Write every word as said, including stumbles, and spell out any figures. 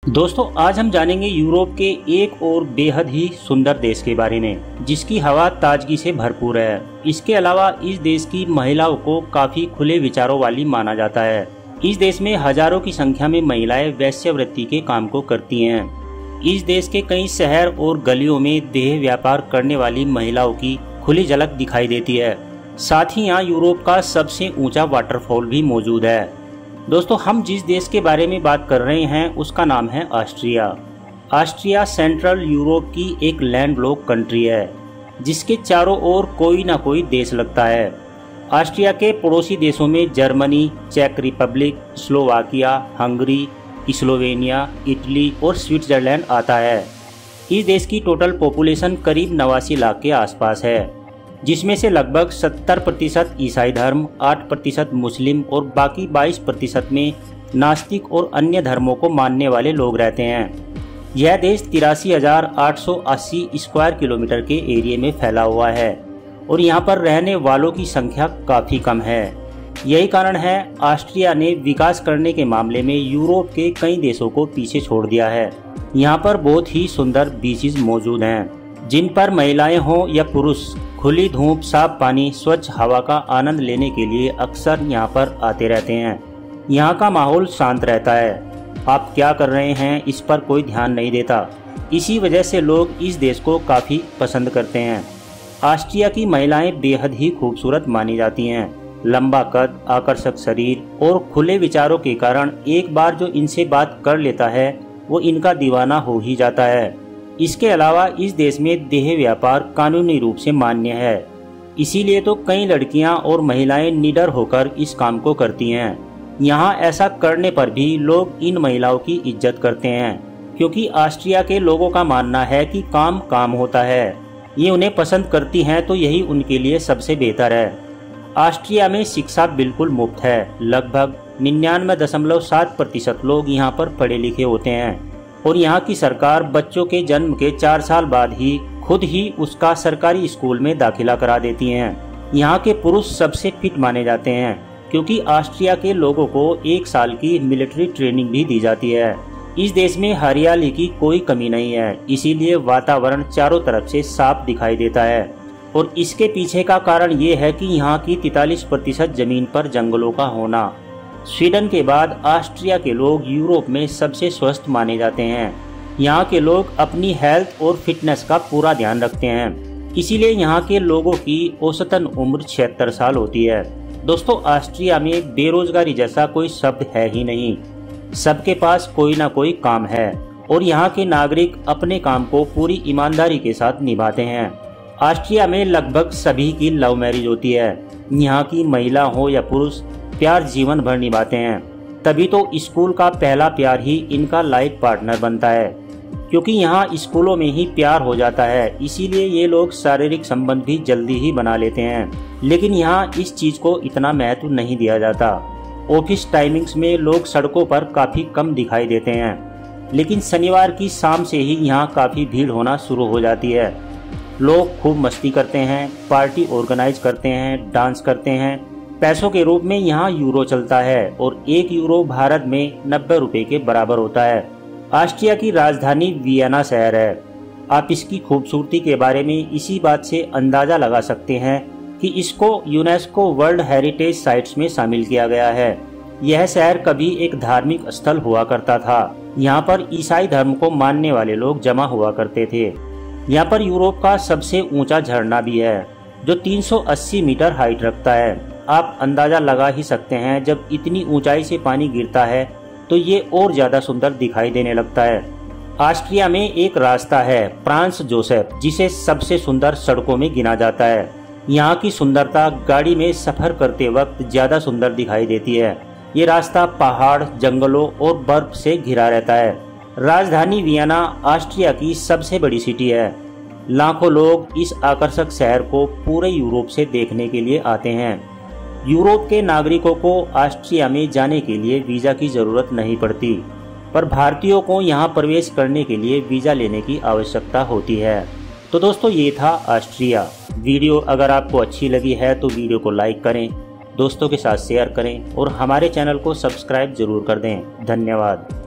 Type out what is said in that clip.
दोस्तों आज हम जानेंगे यूरोप के एक और बेहद ही सुंदर देश के बारे में जिसकी हवा ताजगी से भरपूर है। इसके अलावा इस देश की महिलाओं को काफी खुले विचारों वाली माना जाता है। इस देश में हजारों की संख्या में महिलाएं वेश्यावृत्ति के काम को करती हैं। इस देश के कई शहर और गलियों में देह व्यापार करने वाली महिलाओं की खुली झलक दिखाई देती है। साथ ही यहाँ यूरोप का सबसे ऊंचा वाटरफॉल भी मौजूद है। दोस्तों हम जिस देश के बारे में बात कर रहे हैं उसका नाम है ऑस्ट्रिया। ऑस्ट्रिया सेंट्रल यूरोप की एक लैंडलॉक कंट्री है जिसके चारों ओर कोई ना कोई देश लगता है। ऑस्ट्रिया के पड़ोसी देशों में जर्मनी, चेक Republic, Slovakia, Hungary, Slovenia, Italy और स्विट्जरलैंड आता है। इस देश की टोटल पॉपुलेशन करीब नवासी लाख के आसपास है, जिसमें से लगभग सत्तर प्रतिशत ईसाई धर्म, आठ प्रतिशत मुस्लिम और बाकी बाईस प्रतिशत में नास्तिक और अन्य धर्मों को मानने वाले लोग रहते हैं। यह देश तिरासी हजार आठ सौ अस्सी स्क्वायर किलोमीटर के एरिया में फैला हुआ है और यहाँ पर रहने वालों की संख्या काफ़ी कम है। यही कारण है ऑस्ट्रिया ने विकास करने के मामले में यूरोप के कई देशों को पीछे छोड़ दिया है। यहाँ पर बहुत ही सुंदर बीचेस मौजूद हैं जिन पर महिलाएं हों या पुरुष खुली धूप, साफ पानी, स्वच्छ हवा का आनंद लेने के लिए अक्सर यहाँ पर आते रहते हैं। यहाँ का माहौल शांत रहता है। आप क्या कर रहे हैं इस पर कोई ध्यान नहीं देता। इसी वजह से लोग इस देश को काफ़ी पसंद करते हैं। ऑस्ट्रिया की महिलाएं बेहद ही खूबसूरत मानी जाती हैं। लंबा कद, आकर्षक शरीर और खुले विचारों के कारण एक बार जो इनसे बात कर लेता है वो इनका दीवाना हो ही जाता है। इसके अलावा इस देश में देह व्यापार कानूनी रूप से मान्य है। इसीलिए तो कई लड़कियां और महिलाएं निडर होकर इस काम को करती हैं। यहाँ ऐसा करने पर भी लोग इन महिलाओं की इज्जत करते हैं क्योंकि ऑस्ट्रिया के लोगों का मानना है कि काम काम होता है। ये उन्हें पसंद करती हैं तो यही उनके लिए सबसे बेहतर है। ऑस्ट्रिया में शिक्षा बिल्कुल मुफ्त है। लगभग निन्यानवे दशमलव सात प्रतिशत लोग यहाँ पर पढ़े लिखे होते हैं और यहाँ की सरकार बच्चों के जन्म के चार साल बाद ही खुद ही उसका सरकारी स्कूल में दाखिला करा देती हैं। यहाँ के पुरुष सबसे फिट माने जाते हैं क्योंकि ऑस्ट्रिया के लोगों को एक साल की मिलिट्री ट्रेनिंग भी दी जाती है। इस देश में हरियाली की कोई कमी नहीं है, इसीलिए वातावरण चारों तरफ से साफ दिखाई देता है और इसके पीछे का कारण ये है कि यहाँ की तैंतालीस प्रतिशत जमीन पर जंगलों का होना। स्वीडन के बाद ऑस्ट्रिया के लोग यूरोप में सबसे स्वस्थ माने जाते हैं। यहाँ के लोग अपनी हेल्थ और फिटनेस का पूरा ध्यान रखते हैं, इसीलिए यहाँ के लोगों की औसतन उम्र छिहत्तर साल होती है। दोस्तों ऑस्ट्रिया में बेरोजगारी जैसा कोई शब्द है ही नहीं। सबके पास कोई ना कोई काम है और यहाँ के नागरिक अपने काम को पूरी ईमानदारी के साथ निभाते हैं। ऑस्ट्रिया में लगभग सभी की लव मैरिज होती है। यहाँ की महिला हो या पुरुष प्यार जीवन भर निभाते हैं, तभी तो स्कूल का पहला प्यार ही इनका लाइफ पार्टनर बनता है। क्योंकि यहाँ स्कूलों में ही प्यार हो जाता है, इसीलिए ये लोग शारीरिक संबंध भी जल्दी ही बना लेते हैं। लेकिन यहाँ इस चीज को इतना महत्व नहीं दिया जाता। ऑफिस टाइमिंग्स में लोग सड़कों पर काफी कम दिखाई देते हैं, लेकिन शनिवार की शाम से ही यहाँ काफी भीड़ होना शुरू हो जाती है। लोग खूब मस्ती करते हैं, पार्टी ऑर्गेनाइज करते हैं, डांस करते हैं। पैसों के रूप में यहाँ यूरो चलता है और एक यूरो भारत में नब्बे रुपए के बराबर होता है। ऑस्ट्रिया की राजधानी वियना शहर है। आप इसकी खूबसूरती के बारे में इसी बात से अंदाजा लगा सकते हैं कि इसको यूनेस्को वर्ल्ड हेरिटेज साइट्स में शामिल किया गया है। यह शहर कभी एक धार्मिक स्थल हुआ करता था। यहाँ पर ईसाई धर्म को मानने वाले लोग जमा हुआ करते थे। यहाँ पर यूरोप का सबसे ऊंचा झरना भी है जो तीन सौ अस्सी मीटर हाइट रखता है। आप अंदाजा लगा ही सकते हैं जब इतनी ऊंचाई से पानी गिरता है तो ये और ज्यादा सुंदर दिखाई देने लगता है। ऑस्ट्रिया में एक रास्ता है फ्रांस जोसेफ, जिसे सबसे सुंदर सड़कों में गिना जाता है। यहाँ की सुंदरता गाड़ी में सफर करते वक्त ज्यादा सुंदर दिखाई देती है। ये रास्ता पहाड़, जंगलों और बर्फ से घिरा रहता है। राजधानी वियना ऑस्ट्रिया की सबसे बड़ी सिटी है। लाखों लोग इस आकर्षक शहर को पूरे यूरोप से देखने के लिए आते हैं। यूरोप के नागरिकों को ऑस्ट्रिया में जाने के लिए वीजा की जरूरत नहीं पड़ती, पर भारतीयों को यहां प्रवेश करने के लिए वीजा लेने की आवश्यकता होती है। तो दोस्तों ये था ऑस्ट्रिया। वीडियो अगर आपको अच्छी लगी है तो वीडियो को लाइक करें, दोस्तों के साथ शेयर करें और हमारे चैनल को सब्सक्राइब जरूर कर दें। धन्यवाद।